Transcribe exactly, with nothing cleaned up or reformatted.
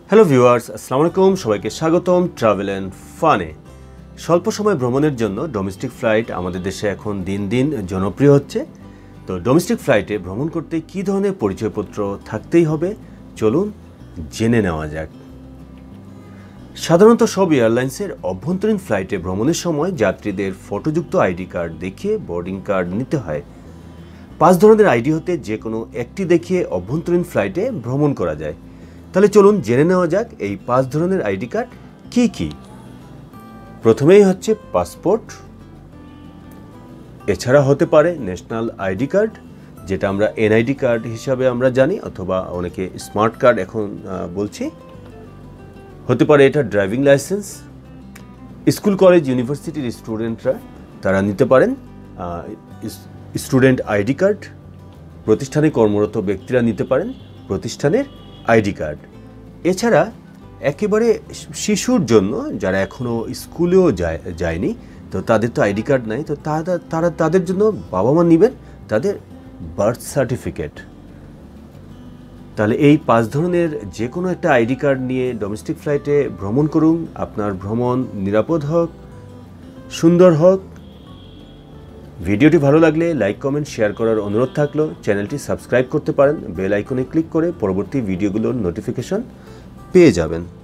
Hello viewers, আসসালামু আলাইকুম। সবাইকে স্বাগতম ট্রাভেল অ্যান্ড ফানে। স্বল্প সময় ভ্রমণের জন্য ডোমেস্টিক ফ্লাইট আমাদের দেশে এখন দিন দিন জনপ্রিয় হচ্ছে। তো ডোমেস্টিক ফ্লাইটে ভ্রমণ করতে কী ধরনের পরিচয়পত্র থাকতেই হবে, চলুন জেনে নেওয়া যাক। সাধারণত সব এয়ারলাইন্সের অভ্যন্তরীণ ফ্লাইটে ভ্রমণের সময় যাত্রীদের ফটোযুক্ত আইডি কার্ড দেখিয়ে বোর্ডিং কার্ড নিতে হয়। পাঁচ ধরনের আইডি হতে যে কোনো একটি দেখিয়ে অভ্যন্তরীণ ফ্লাইটে ভ্রমণ করা যায়। তাহলে চলুন জেনে নেওয়া যাক এই পাঁচ ধরনের আইডি কার্ড কী কী। প্রথমেই হচ্ছে পাসপোর্ট, এছাড়া হতে পারে ন্যাশনাল আইডি কার্ড, যেটা আমরা এনআইডি কার্ড হিসাবে আমরা জানি, অথবা অনেকে স্মার্ট কার্ড এখন বলছি। হতে পারে এটা ড্রাইভিং লাইসেন্স। স্কুল কলেজ ইউনিভার্সিটির স্টুডেন্টরা তারা নিতে পারেন স্টুডেন্ট আইডি কার্ড। প্রতিষ্ঠানে কর্মরত ব্যক্তিরা নিতে পারেন প্রতিষ্ঠানের আইডি কার্ড। এছাড়া একেবারে শিশুর জন্য যারা এখনও স্কুলেও যায় যায়নি, তো তাদের তো আইডি কার্ড নাই, তো তারা তারা তাদের জন্য বাবা মা নেবেন তাদের বার্থ সার্টিফিকেট। তাহলে এই পাঁচ ধরনের যে কোনো একটা আইডি কার্ড নিয়ে ডোমেস্টিক ফ্লাইটে ভ্রমণ করুন। আপনার ভ্রমণ নিরাপদ হোক, সুন্দর হোক। ভিডিওটি ভালো লাগলে লাইক কমেন্ট শেয়ার করার অনুরোধ থাকলো। চ্যানেলটি সাবস্ক্রাইব করতে পারেন, বেল আইকনে ক্লিক করে পরবর্তী ভিডিওগুলোর নোটিফিকেশন পেয়ে যাবেন।